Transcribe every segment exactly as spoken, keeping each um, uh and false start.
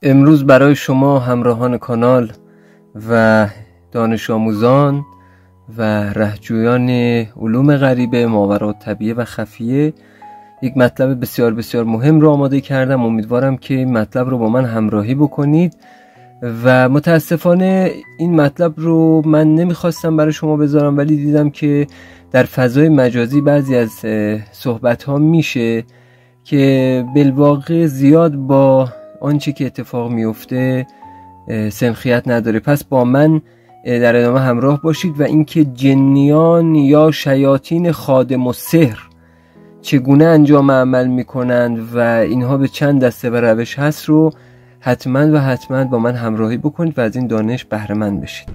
امروز برای شما همراهان کانال و دانش آموزان و رهجویان علوم غریبه ماورالطبیعه و خفیه یک مطلب بسیار بسیار مهم رو آماده کردم. امیدوارم که این مطلب رو با من همراهی بکنید و متاسفانه این مطلب رو من نمیخواستم برای شما بذارم، ولی دیدم که در فضای مجازی بعضی از صحبت ها میشه که بالواقع زیاد با آنچه که اتفاق میفته سنخیت نداره. پس با من در ادامه همراه باشید و اینکه جنیان یا شیاطین خادم و سحر چگونه انجام عمل میکنند و اینها به چند دسته و روش هست رو حتما و حتما با من همراهی بکنید و از این دانش بهره مند بشید.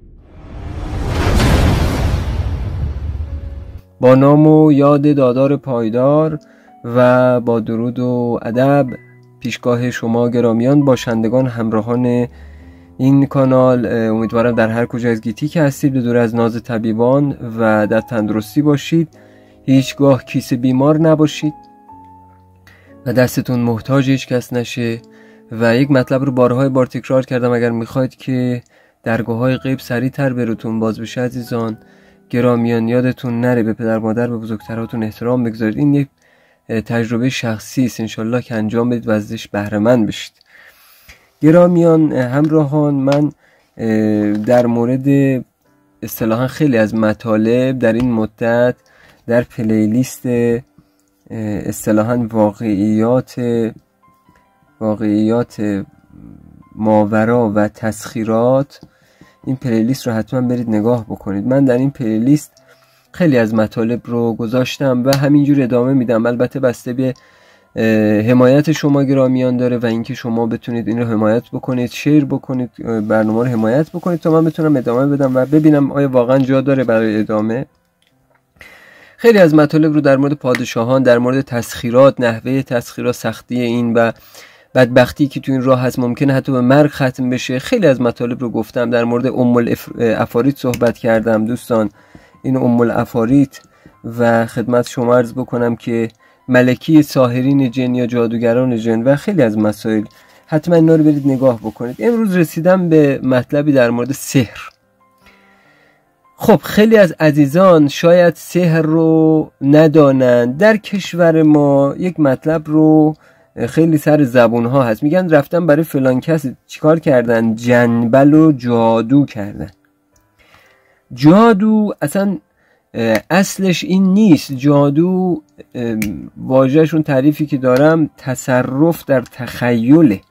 با نام و یاد دادار پایدار و با درود و ادب پیشگاه شما گرامیان باشندگان همراهان این کانال، امیدوارم در هر کجا از گیتی که هستید به دور از ناز طبیبان و در تندرستی باشید، هیچگاه کیسه بیمار نباشید و دستتون محتاج هیچ کس نشه. و یک مطلب رو بارهای بار تکرار کردم، اگر میخواید که درگاه های غیب سریعتر بروتون باز بشه عزیزان گرامیان، یادتون نره به پدر مادر به بزرگتراتون احترام بگذارید. این یک تجربه شخصی است، انشالله که انجام بدید و ازش بهره مند بشید. گرامیان همراهان، من در مورد اصطلاحاً خیلی از مطالب در این مدت در پلیلیست اصطلاحاً واقعیات واقعیات ماورا و تسخیرات، این پلیلیست رو حتما برید نگاه بکنید. من در این پلیلیست خیلی از مطالب رو گذاشتم و همینجور ادامه میدم، البته بسته به حمایت شما گرامیان داره و اینکه شما بتونید این رو حمایت بکنید، شیر بکنید، برنامه رو حمایت بکنید تا من بتونم ادامه بدم و ببینم آیا واقعا جا داره برای ادامه. خیلی از مطالب رو در مورد پادشاهان، در مورد تسخیرات، نحوه تسخیرات، سختی این و بدبختی که تو این راه هست، ممکنه حتی به مرگ ختم بشه، خیلی از مطالب رو گفتم. در مورد ام الافاریت صحبت کردم دوستان، این ام الافاریت و خدمت شما عرض بکنم که ملکی ساحرین جن یا جادوگران جن و خیلی از مسائل، حتما اینا رو برید نگاه بکنید. امروز رسیدم به مطلبی در مورد سحر. خب خیلی از عزیزان شاید سحر رو ندانند. در کشور ما یک مطلب رو خیلی سر زبون ها هست، میگن رفتن برای فلان کس چیکار کردن؟ جنبل و جادو کردن. جادو اصلا اصلش این نیست. جادو واژه‌شون تعریفی که دارم تصرف در تخیله.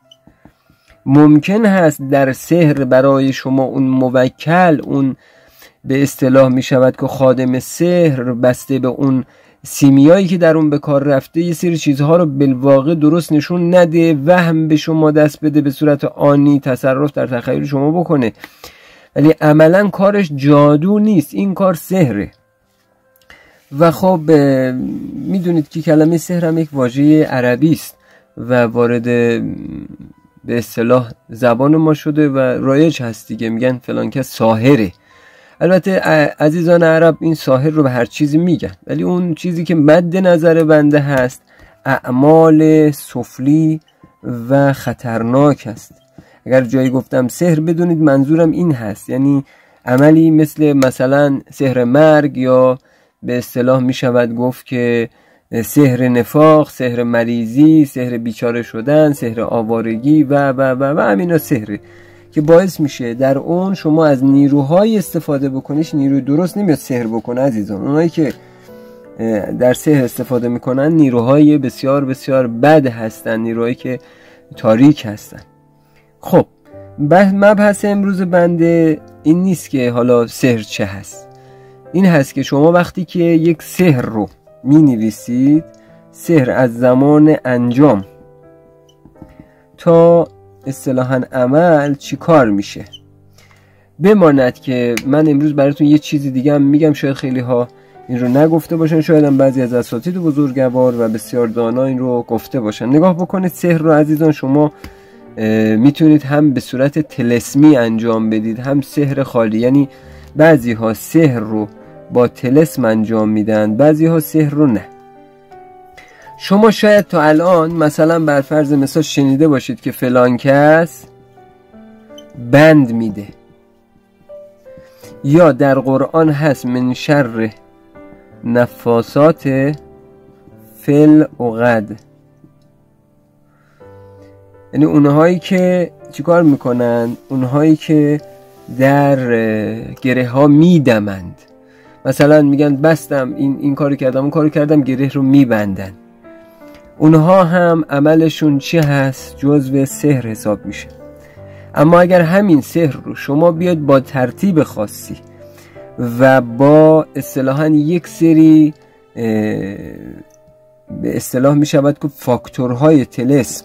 ممکن هست در سحر برای شما اون موکل، اون به اصطلاح می شود که خادم سحر، بسته به اون سیمیایی که در اون به کار رفته، یه سری چیزها رو بالواقع درست نشون نده، وهم به شما دست بده، به صورت آنی تصرف در تخیل شما بکنه، ولی عملا کارش جادو نیست، این کار سحره. و خب میدونید که کلمه سحر هم یک واژه عربی است و وارد به اصطلاح زبان ما شده و رایج هست دیگه، میگن فلان کس ساحره. البته عزیزان عرب این ساحر رو به هر چیزی میگن، ولی اون چیزی که مد نظر بنده هست اعمال سفلی و خطرناک است. اگر جایی گفتم سحر بدونید منظورم این هست، یعنی عملی مثل مثلا سحر مرگ، یا به اصطلاح می شود گفت که سحر نفاق، سحر مریضی، سحر بیچاره شدن، سحر آوارگی و و و و همینا سحره که باعث میشه در اون شما از نیروهای استفاده بکنیش. نیروی درست نمیاد سحر بکنه عزیزان. اونایی که در سحر استفاده میکنن نیروهای بسیار بسیار بد هستن، نیروهایی که تاریک هستن. خب مبحث امروز بنده این نیست که حالا سحر چه هست، این هست که شما وقتی که یک سحر رو می نویسید، سحر از زمان انجام تا اصطلاحاً عمل چی کار میشه. بماند که من امروز براتون یه چیزی دیگه هم میگم، شاید خیلی ها این رو نگفته باشن، شاید هم بعضی از اساتید بزرگوار و بسیار دانا این رو گفته باشن. نگاه بکنید، سحر رو عزیزان شما میتونید هم به صورت طلسمی انجام بدید، هم سحر خالی. یعنی بعضی ها سحر رو با طلسم انجام میدن، بعضی ها سحر رو نه. شما شاید تا الان مثلا بر فرض مثال شنیده باشید که فلان کس بند میده، یا در قرآن هست من شر نفاسات فی العقد، یعنی اونهایی که چیکار میکنن؟ اونهایی که در گره ها میدمند، مثلا میگن بستم این این کارو کردم اون کارو کردم، گره رو میبندن. اونها هم عملشون چی هست؟ جزو سحر حساب میشه. اما اگر همین سحر رو شما بیاد با ترتیب خاصی و با اصطلاحاً یک سری به اصطلاح میشود که فاکتورهای طلسم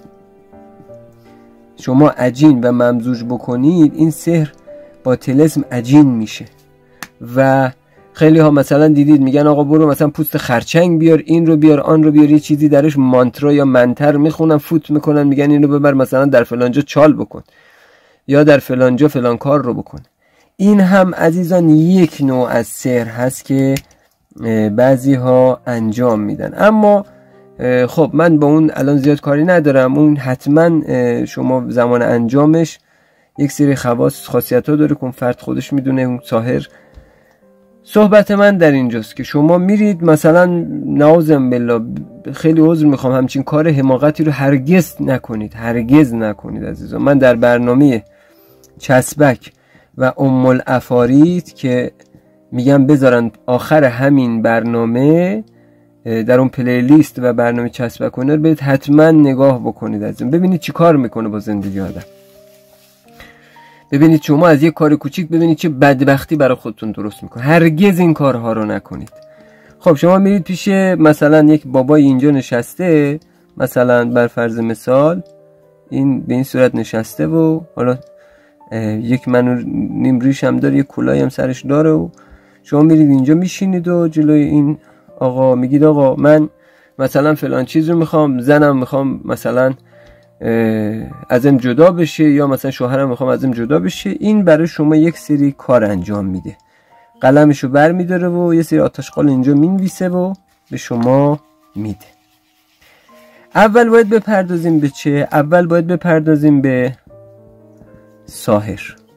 شما عجین و ممزوج بکنید، این سحر با طلسم عجین میشه. و خیلی ها مثلا دیدید میگن آقا برو مثلا پوست خرچنگ بیار، این رو بیار، آن رو بیار، یه چیزی درش مانترا یا منتر میخونن، فوت میکنن، میگن اینو ببر مثلا در فلانجا چال بکن یا در فلانجا فلان کار رو بکن. این هم عزیزان یک نوع از سحر هست که بعضی ها انجام میدن. اما خب من با اون الان زیاد کاری ندارم، اون حتما شما زمان انجامش یک سری خواص خاصیت ها داره که اون فرد خودش میدونه، اون ساحر. صحبت من در اینجاست که شما میرید مثلا نعوذ بالله، خیلی عذر میخوام، همچین کار حماقتی رو هرگز نکنید، هرگز نکنید عزیزان. من در برنامه چسبک و ام العفارید که میگم بذارن آخر همین برنامه در اون پلیلیست و برنامه چسبک اونر برید حتما نگاه بکنید عزیزان، ببینید چی کار میکنه با زندگی آدم. ببینید شما از یک کار کوچیک ببینید چه بدبختی برای خودتون درست میکنه. هرگز این کارها رو نکنید. خب شما میرید پیش مثلا یک بابای اینجا نشسته، مثلا بر فرض مثال این به این صورت نشسته و حالا یک منو نیم ریش هم داره، یک کلاهی هم سرش داره، و شما میرید اینجا میشینید و جلوی این آقا میگید آقا من مثلا فلان چیز رو میخوام، زنم میخوام مثلا ازم جدا بشه، یا مثلا شوهرم میخوام ازم جدا بشه. این برای شما یک سری کار انجام میده، قلمشو بر میداره و یه سری آتشقال اینجا مینویسه و به شما میده. اول باید بپردازیم به چه؟ اول باید بپردازیم به ساحر.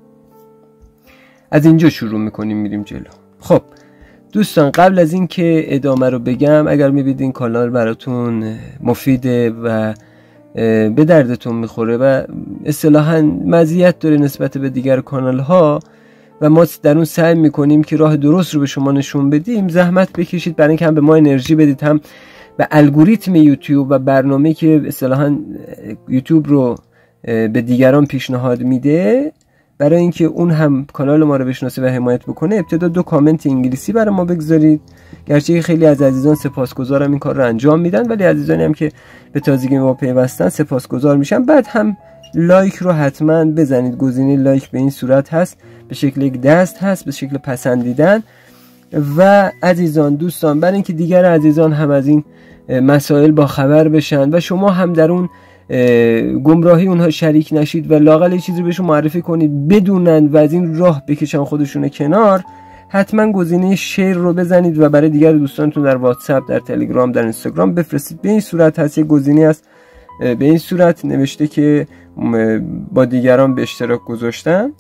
از اینجا شروع میکنیم میریم جلو. خب دوستان، قبل از این که ادامه رو بگم، اگر میبینید این کانال براتون مفیده و به دردتون میخوره و اصطلاحاً مزیت داره نسبت به دیگر کانال ها و ما در اون سعی میکنیم که راه درست رو به شما نشون بدیم، زحمت بکشید برای اینکه هم به ما انرژی بدید، هم به الگوریتم یوتیوب و برنامه‌ای که اصطلاحاً یوتیوب رو به دیگران پیشنهاد میده، برای اینکه اون هم کانال ما رو بشناسه و حمایت بکنه، ابتدا دو کامنت انگلیسی برای ما بگذارید. گرچه خیلی از عزیزان سپاسگزارم این کار رو انجام میدن، ولی عزیزانی هم که به تازگی ما پیوستن سپاسگزار میشم. بعد هم لایک رو حتما بزنید. گزینه لایک به این صورت هست، به شکل یک دست هست، به شکل پسندیدن. و عزیزان دوستان، برای اینکه دیگر عزیزان هم از این مسائل با خبر بشن و شما هم در اون گمراهی اونها شریک نشید و لااقل یه چیزی بهشون معرفی کنید بدونن و از این راه بکشن خودشون کنار، حتما گزینه شیر رو بزنید و برای دیگر دوستانتون در واتساپ، در تلگرام، در اینستاگرام بفرستید. به این صورت هست، یک گزینه است به این صورت نوشته که با دیگران به اشتراک گذاشتن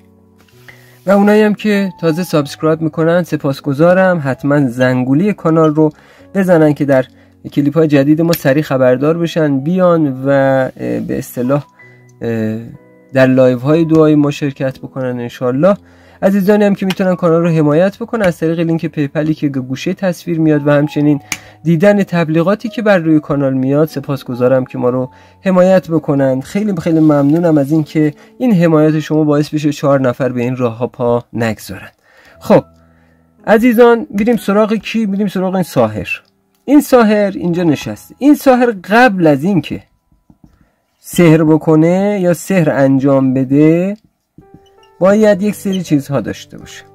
و اونایی هم که تازه سابسکرایب میکنن سپاسگزارم. حتما زنگوله کانال رو بزنن که در کلیپ های جدید ما سریع خبردار بشن، بیان و به اصطلاح در لایو های دعای ما شرکت بکنن انشالله. عزیزانی هم که میتونن کانال رو حمایت بکنن از طریق لینک پیپلی که گوشه تصویر میاد و همچنین دیدن تبلیغاتی که بر روی کانال میاد. سپاسگزارم که ما رو حمایت بکنن. خیلی خیلی ممنونم از این که این حمایت شما باعث بشه چهار نفر به این راه ها پا نگذارن. خب عزیزان، میریم سراغ کی؟ میریم سراغ این ساحر. این ساحر اینجا نشسته. این ساحر قبل از این که سحر بکنه یا سحر انجام بده باید یک سری چیزها داشته باشه.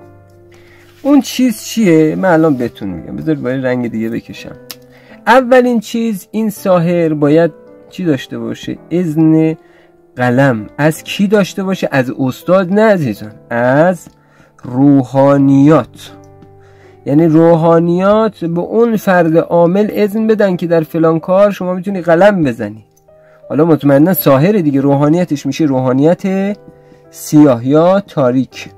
اون چیز چیه؟ من الان بهتون میگم. بذارید باید رنگ دیگه بکشم. اولین چیز، این ساحر باید چی داشته باشه؟ اذن قلم. از کی داشته باشه؟ از استاد؟ نه عزیزان، از روحانیات. یعنی روحانیات به اون فرد عامل اذن بدن که در فلان کار شما میتونی قلم بزنی. حالا مطمئنا ساحر دیگه روحانیتش میشه روحانیت سیاه یا تاریک.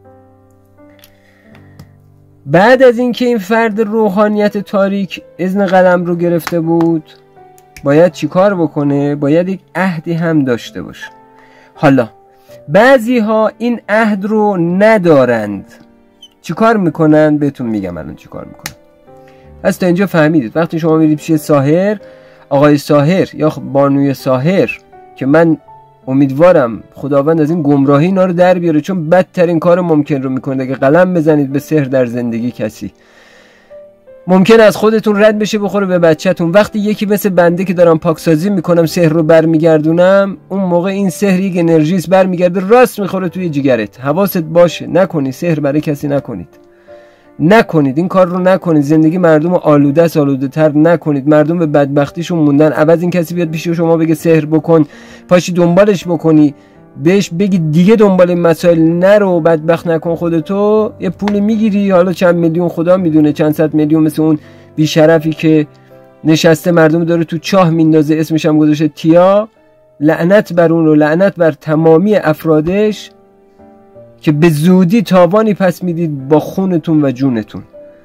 بعد از اینکه این فرد روحانیت تاریک اذن قلم رو گرفته بود، باید چی کار بکنه؟ باید یک عهدی هم داشته باشه. حالا بعضی ها این عهد رو ندارند، چی کار میکنن؟ بهتون میگم الان چی کار میکنن. پس تا اینجا فهمیدید وقتی شما میرید پیش ساحر، آقای ساحر یا بانوی ساحر، که من امیدوارم خداوند از این گمراهی اینا رو در بیاره، چون بدترین کار ممکن رو میکنه. اگه قلم بزنید به سحر در زندگی کسی، ممکن از خودتون رد بشه بخوره به بچه‌تون. وقتی یکی مثل بنده که دارم پاکسازی میکنم سحر رو برمیگردونم، اون موقع این سحر یک انرژیست برمیگرده راست میخوره توی جگرت. حواست باشه نکنید سحر برای کسی نکنید، نکنید این کار رو نکنید. زندگی مردم آلوده است، آلوده تر نکنید. مردم به بدبختیشون موندن، عوض این کسی بیاد پیش شما بگه سحر بکن، پاشی دنبالش بکنی، بهش بگی دیگه دنبال این مسائل نرو، بدبخت نکن خودتو، یه پول میگیری، حالا چند میلیون خدا میدونه، چند صد میلیون، مثل اون بیشرفی که نشسته مردم داره تو چاه میندازه، اسمش هم گذاشته تیا. لعنت بر اون و لعنت بر تمامی افرادش که به زودی تاوانی پس میدید با خونتون و جونتون.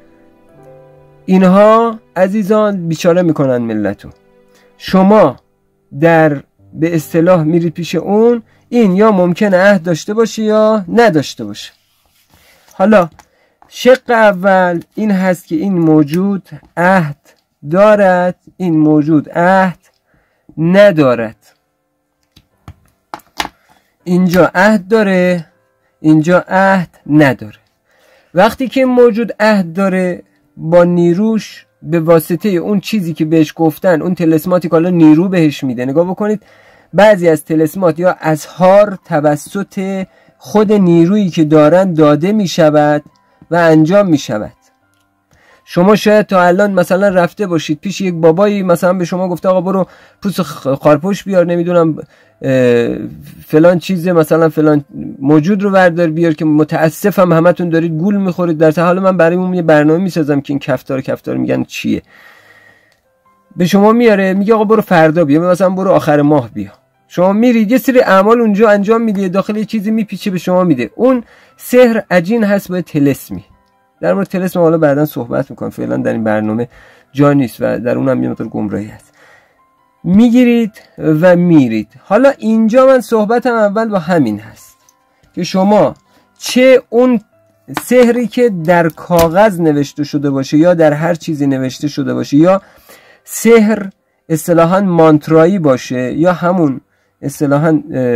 اینها عزیزان بیچاره میکنن ملتو. شما در به اصطلاح میرید پیش اون، این یا ممکنه عهد داشته باشه یا نداشته باشه. حالا شق اول این هست که این موجود عهد دارد، این موجود عهد ندارد. اینجا عهد داره، اینجا عهد نداره. وقتی که موجود عهد داره، با نیروش به واسطه اون چیزی که بهش گفتن، اون تلسماتی که حالا نیرو بهش میده. نگاه بکنید بعضی از تلسمات یا ازهار توسط خود نیرویی که دارن داده میشود و انجام میشود. شما شاید تا الان مثلا رفته باشید پیش یک بابایی، مثلا به شما گفته آقا برو پوست خارپوش بیار، نمیدونم فلان چیزه، مثلا فلان موجود رو بردار بیار، که متاسفم همتون دارید گول میخورید. در حال من برای اون یه برنامه میسازم که این کفتار کفتار میگن چیه. به شما میاره میگه آقا برو فردا بیا، مثلا برو آخر ماه بیا. شما میرید یه سری اعمال اونجا انجام میدی، داخل یه چیزی میپیچه به شما میده. اون سحر عجین هست با طلسمی. در مورد طلسم حالا بعداً صحبت میکنم، فعلا در این برنامه جا نیست و در اونم یه مقدار گمراهی هست. میگیرید و میرید. حالا اینجا من صحبتم اول با همین هست که شما چه اون سحری که در کاغذ نوشته شده باشه یا در هر چیزی نوشته شده باشه، یا سحر اصطلاحاً مانترایی باشه، یا همون اصطلاحاً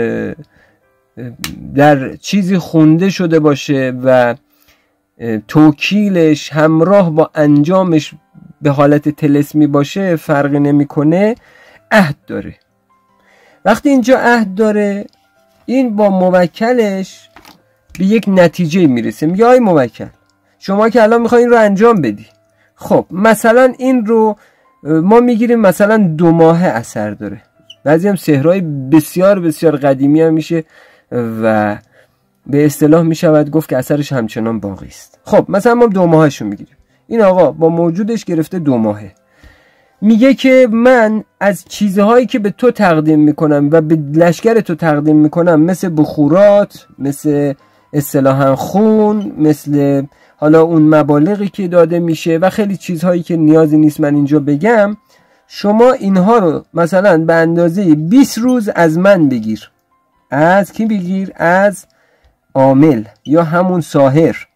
در چیزی خونده شده باشه و توکیلش همراه با انجامش به حالت طلسمی باشه، فرقی نمیکنه، عهد داره. وقتی اینجا عهد داره، این با موکلش به یک نتیجه میرسه. میگه آی موکل، شما که الان میخوای این رو انجام بدی، خب مثلا این رو ما میگیریم مثلا دو ماه اثر داره. بعضی هم سحرهای بسیار بسیار قدیمی هم میشه و به اصطلاح میشود گفت که اثرش همچنان باقی است. خب مثلا ما دو ماهشو میگیریم. این آقا با موجودش گرفته دو ماهه، میگه که من از چیزهایی که به تو تقدیم میکنم و به لشکر تو تقدیم میکنم، مثل بخورات، مثل اصطلاحاً خون، مثل حالا اون مبالغی که داده میشه و خیلی چیزهایی که نیازی نیست من اینجا بگم، شما اینها رو مثلا به اندازه بیست روز از من بگیر. از کی بگیر؟ از عامل یا همون ساحر.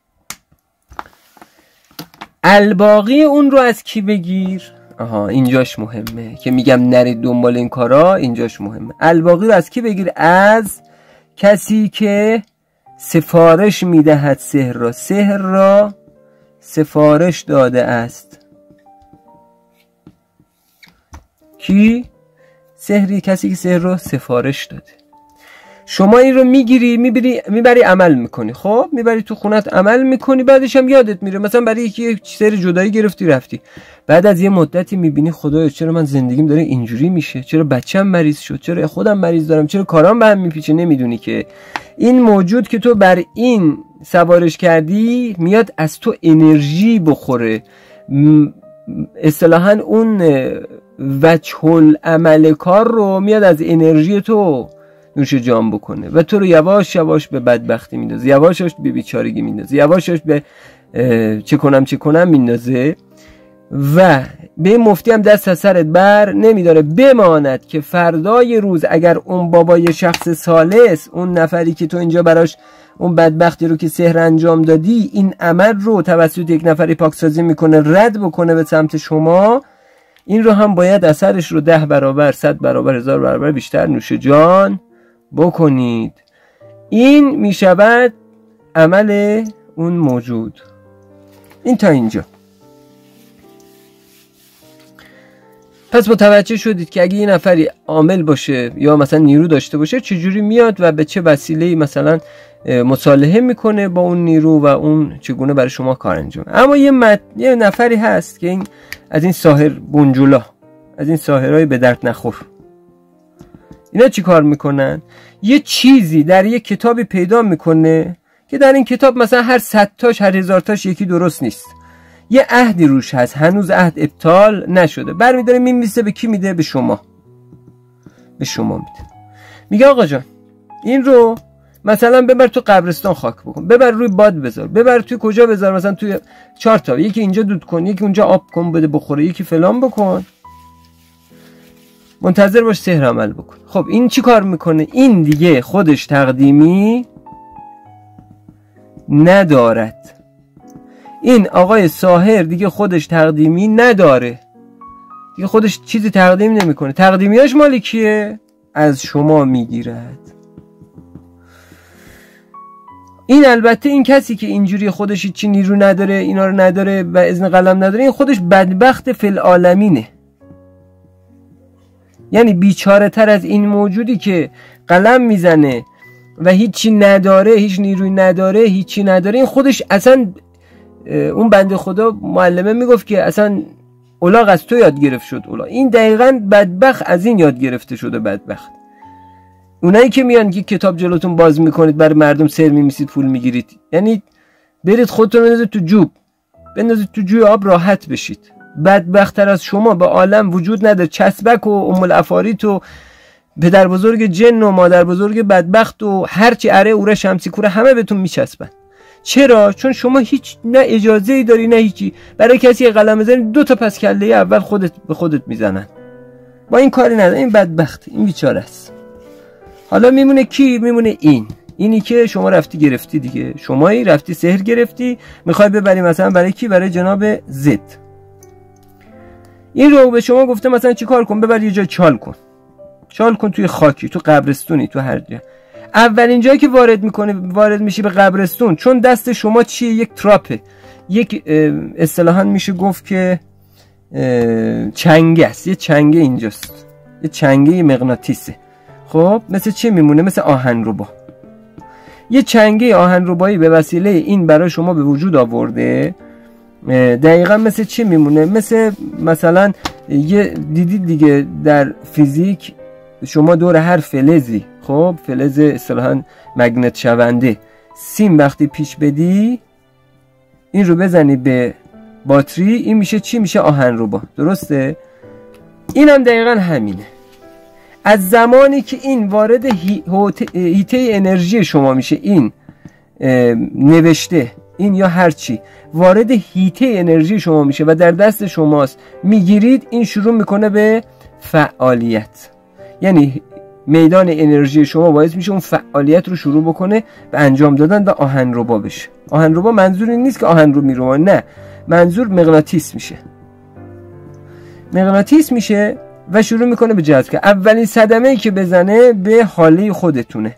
الباقی اون رو از کی بگیر؟ آها اینجاش مهمه که میگم نرید دنبال این کارا، اینجاش مهمه. الباقی رو از کی بگیر؟ از کسی که سفارش میدهد سحر را، سحر را سفارش داده است. کی؟ سحری، کسی که سحر را سفارش داده. شما این رو میگیری میبری میبری عمل میکنی. خب میبری تو خونت عمل میکنی، بعدش هم یادت میره. مثلا برای یکی سر جدایی گرفتی رفتی، بعد از یه مدتی میبینی خدایا چرا من زندگیم داره اینجوری میشه، چرا بچه‌م مریض شد، چرا خودم مریض دارم، چرا کارام به هم میپیچه. نمیدونی که این موجود که تو بر این سوارش کردی میاد از تو انرژی بخوره، اصطلاحاً اون وجه العمل کار رو میاد از انرژی تو نوش جان بکنه و تو رو یواش یواش به بدبختی میندازه، یواش یواش به بیچارگی میندازه، یواش یواش به چه کنم چه کنم میندازه و به مفتی هم دست از سرت بر نمیداره. بماند که فردای روز اگر اون بابای شخص ثالث، اون نفری که تو اینجا براش اون بدبختی رو که سحر انجام دادی، این عمل رو توسط یک نفری پاکسازی میکنه، رد بکنه به سمت شما، این رو هم باید اثرش رو ده برابر، صد برابر، هزار برابر بیشتر نوش جان بکنید. این میشود عمل اون موجود. این تا اینجا. پس متوجه شدید که اگه یه نفری عامل باشه یا مثلا نیرو داشته باشه چجوری میاد و به چه وسیله‌ای مثلا مصالحه میکنه با اون نیرو و اون چگونه برای شما کار انجام. اما یه, مد... یه نفری هست که این از این ساحر بنجولا، از این ساحرهای به درد نخور، اینا چی کار میکنن؟ یه چیزی در یه کتابی پیدا میکنه که در این کتاب مثلا هر صد تاش هر هزار تاش یکی درست نیست، یه عهدی روش هست، هنوز عهد ابطال نشده، برمیداره میمیسه. به کی میده؟ به شما. به شما میده. میگه آقا جان این رو مثلا ببر تو قبرستان خاک بکن، ببر روی باد بذار، ببر توی کجا بذار، مثلا توی چهار تا، یکی اینجا دود کن، یکی اونجا آب کن بده بخوره، یکی فلان بکن، منتظر باش سحر عمل بکن. خب این چی کار میکنه؟ این دیگه خودش تقدیمی ندارد. این آقای ساحر دیگه خودش تقدیمی نداره، دیگه خودش چیزی تقدیم نمیکنه. تقدیمیاش مال کیه؟ از شما میگیرد. این البته این کسی که اینجوری خودش هیچی نیرو نداره، اینا رو نداره و اذن قلم نداره، این خودش بدبخت فی العالمینه. یعنی بیچاره تر از این موجودی که قلم میزنه و هیچی نداره، هیچ نیروی نداره، هیچی نداره، این خودش اصلا، اون بنده خدا معلمه میگفت که اصلا الاغ از تو یاد گرفت شد الاغ. این دقیقاً بدبخت از این یاد گرفته شده بدبخت. اونایی که میان که کتاب جلوتون باز میکنید برای مردم سر میمیسید پول میگیرید، یعنی برید خودتون بندازید تو جوب، بندازید تو جوی آب راحت بشید. بدبخت‌تر از شما به عالم وجود نداره. چسبک و ام العفاریت و پدر بزرگ جن و مادر بزرگ بدبخت و هرچی اره اوره شمسی کوره همه بهتون میچسبن. چرا؟ چون شما هیچ نه اجازه ای داری نه هیچی. برای کسی قلم بزنی دو تا پس کله اول خودت به خودت میزنن. با این کاری نداره. این بدبخت، این بیچاره است. حالا میمونه کی؟ میمونه این اینی که شما رفتی گرفتی دیگه. شمایی رفتی سحر گرفتی، میخوای ببری مثلا برای کی؟ برای جناب زد. این رو به شما گفته مثلا چی کار کن؟ ببر یه جای چال کن، چال کن توی خاکی، تو قبرستونی، تو هر جا. اولین جایی که وارد میکنه، وارد میشی به قبرستون، چون دست شما چیه؟ یک تراپه، یک اصطلاحاً میشه گفت که چنگه است. یه چنگه اینجاست، یه چنگه مغناطیسه. خب مثل چی میمونه؟ مثل آهنربا. یه چنگه آهنربایی به وسیله این برای شما به وجود آورده. دقیقا مثل چی میمونه؟ مثل مثلا یه دیدید دیگه در فیزیک شما دور هر فلزی، خب فلز اصطلاحاً مگنت شونده، سیم وقتی پیش بدی این رو بزنی به باتری، این میشه چی؟ میشه آهنربا. درسته؟ این هم دقیقا همینه. از زمانی که این وارد هیته انرژی شما میشه، این نوشته این یا هرچی وارد هیته انرژی شما میشه و در دست شماست، میگیرید، این شروع میکنه به فعالیت. یعنی میدان انرژی شما باعث میشه اون فعالیت رو شروع بکنه به انجام دادن و آهنربا بشه. آهنربا منظور این نیست که آهن رو میروه، نه، منظور مغناطیس میشه. مغناطیس میشه و شروع میکنه به جذب. که اولین صدمه‌ای که بزنه به حاله خودتونه.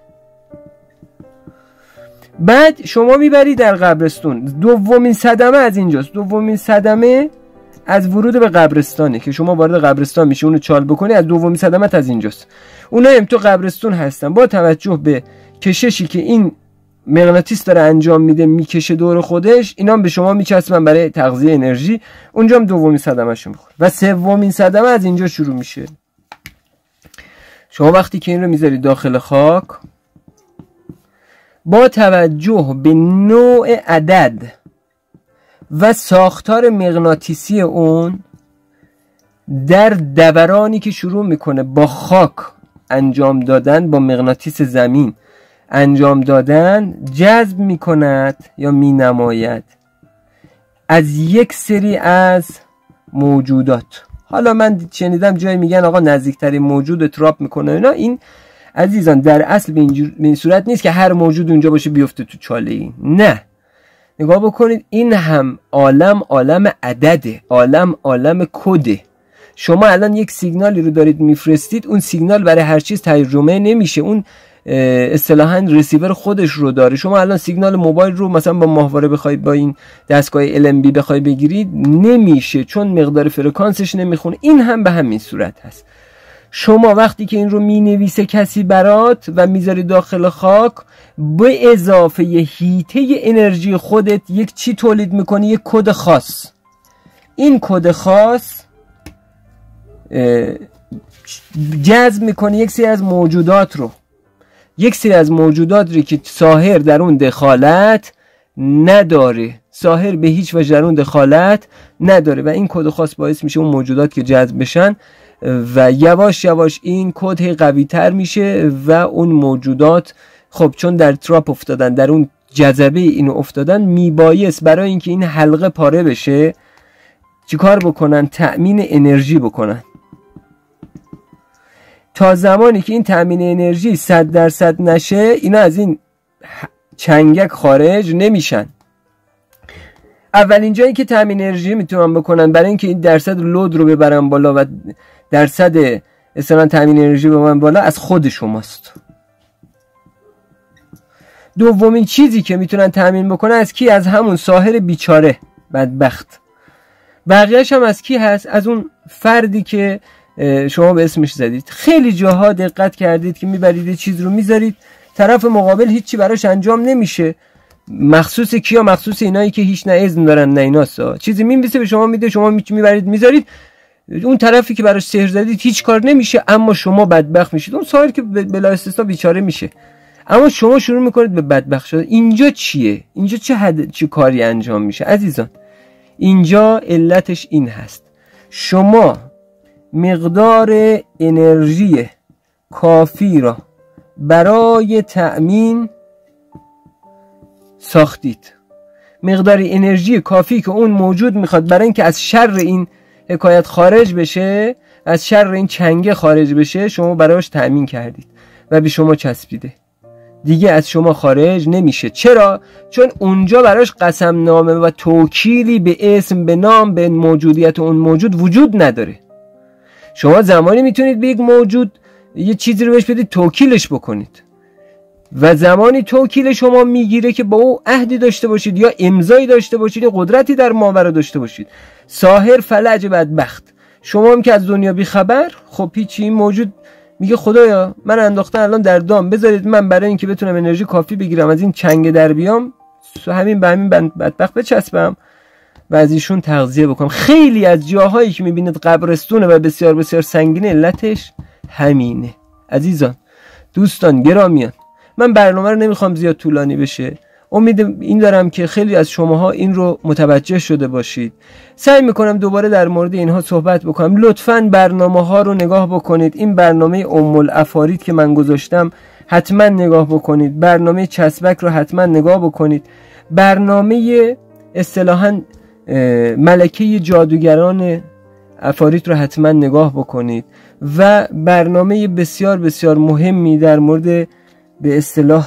بعد شما میبری در قبرستون. دومین صدمه از اینجاست. دومین صدمه از ورود به قبرستانه که شما وارد قبرستان میشه، اونو چال بکنی. از دومین صدمه از اینجاست. اونها هم تو قبرستون هستن. با توجه به کششی که این مغناطیس داره انجام میده، میکشه دور خودش، اینا هم به شما میچسبن برای تغذیه انرژی. اونجا هم دومین صدمه‌شو میخوره و سومین صدمه از اینجا شروع میشه. شما وقتی که این رو میذاری داخل خاک با توجه به نوع عدد و ساختار مغناطیسی اون در دورانی که شروع میکنه با خاک انجام دادن، با مغناطیس زمین انجام دادن، جذب میکند یا مینماید از یک سری از موجودات. حالا من شنیدم جایی میگن آقا نزدیکترین موجود تراپ میکنه اینا. این عزیزان در اصل به این, به این صورت نیست که هر موجود اونجا باشه بیفته تو چاله این. نه، نگاه بکنید، این هم عالم عالم عدده، عالم عالم کده. شما الان یک سیگنالی رو دارید میفرستید، اون سیگنال برای هر چیز ترجمه نمیشه، اون اصطلاحاً رسیور خودش رو داره. شما الان سیگنال موبایل رو مثلا با ماهواره بخواید با این دستگاه ال ام بی بخواید بگیرید نمیشه، چون مقدار فرکانسش نمیخونه. این هم به همین صورت هست. شما وقتی که این رو مینویسه کسی برات و میذاری داخل خاک، به اضافه ی هیته ی انرژی خودت یک چی تولید میکنی، یک کد خاص. این کد خاص جذب میکنه یک سری از موجودات رو، یک سری از موجودات رو که ساحر در اون دخالت نداره، ساحر به هیچ وجه در اون دخالت نداره و این کد خاص باعث میشه اون موجودات که جذب بشن و یواش یواش این کد قوی تر میشه و اون موجودات خب چون در تراپ افتادن، در اون جذبه اینو افتادن، میبایست برای اینکه این حلقه پاره بشه چیکار بکنن؟ تأمین انرژی بکنن. تا زمانی که این تأمین انرژی صد درصد نشه، اینا از این چنگک خارج نمیشن. اولین جایی که تأمین انرژی میتونن بکنن برای اینکه این درصد لود رو ببرن بالا و درصد اصلا تأمین انرژی ببرن بالا، از خود شماست. دومین چیزی که میتونن تأمین بکنن از کی؟ از همون ساحر بیچاره بدبخت. بقیهش هم از کی هست؟ از اون فردی که شما به اسمش زدید. خیلی جاها دقت کردید که میبرید یه چیز رو میذارید، طرف مقابل هیچی براش انجام نمیشه. مخصوص کیا؟ مخصوص اینایی که هیچ نه اذن دارن نه ایناسا. چیزی میمیسه به شما میده، شما میبرید میذارید، اون طرفی که براش سحر زدید هیچ کار نمیشه، اما شما بدبخت میشید. اون ساحر که بلا استثنا بیچاره میشه، اما شما شروع میکنید به بدبخت شدن. اینجا چیه؟ اینجا چه حد... چه کاری انجام میشه عزیزان؟ اینجا علتش این هست: شما مقدار انرژی کافی را برای تأمین ساختید، مقدار انرژی کافی که اون موجود میخواد برای اینکه از شر این حکایت خارج بشه، از شر این چنگه خارج بشه، شما براش تأمین کردید و به شما چسبیده، دیگه از شما خارج نمیشه. چرا؟ چون اونجا براش قسم نامه و توکیلی به اسم، به نام، به موجودیت اون موجود وجود نداره. شما زمانی میتونید به یک موجود یه چیزی رو بهش بدید توکیلش بکنید و زمانی توکیل شما میگیره که با او عهدی داشته باشید یا امضایی داشته باشید یا قدرتی در ماورا داشته باشید. ساحر فلج بدبخت، شما هم که از دنیا بی خبر، خب هیچی، این موجود میگه خدایا من انداختن الان در دام، بذارید من برای اینکه بتونم انرژی کافی بگیرم از این چنگ در بیام، همین به همین بدبخت بچسبم و از ایشون تغذیه بکنم. خیلی از جاهایی که میبینید قبرستونه و بسیار بسیار سنگینه، علتش همینه. عزیزان، دوستان، گرامیان، من برنامه رو نمیخوام زیاد طولانی بشه. امید این دارم که خیلی از شماها این رو متوجه شده باشید. سعی میکنم دوباره در مورد اینها صحبت بکنم. لطفاً برنامه ها رو نگاه بکنید. این برنامه ام العفارید که من گذاشتم حتما نگاه بکنید. برنامه چسبک رو حتما نگاه بکنید. برنامه اصطلاحاً ملکه جادوگران عفارید رو حتما نگاه بکنید و برنامه بسیار بسیار مهمی در مورد به اصطلاح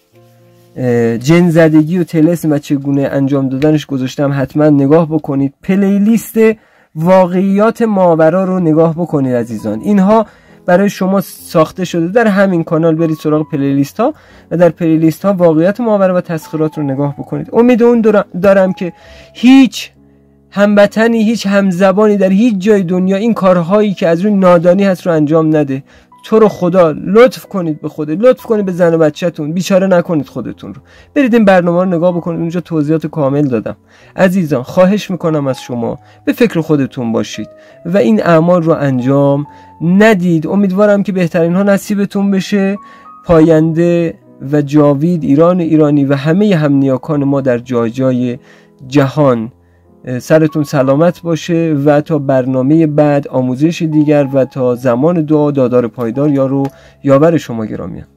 جن زدگی و طلسم و چگونه انجام دادنش گذاشتم، حتما نگاه بکنید. پلیلیست واقعیات ماورا رو نگاه بکنید عزیزان. اینها برای شما ساخته شده. در همین کانال برید سراغ پلیلیست ها و در پلیلیست ها واقعیت ماورا و تسخیرات رو نگاه بکنید. امید اون دارم که هیچ هموطنی، هیچ همزبانی در هیچ جای دنیا این کارهایی که از روی نادانی هست رو انجام نده. تو رو خدا لطف کنید به خودت، لطف کنید به زن و بچه‌تون، بیچاره نکنید خودتون رو. برید این برنامه رو نگاه بکنید، اونجا توضیحات کامل دادم. عزیزان، خواهش میکنم از شما به فکر خودتون باشید و این اعمال رو انجام ندید. امیدوارم که بهترین ها نصیبتون بشه. پاینده و جاوید، ایران ایرانی و همه هم نیاکان ما در جای جای جهان. سرتون سلامت باشه و تا برنامه بعد، آموزش دیگر و تا زمان دعا، دادار پایدار یار و یاور شما گرامیان.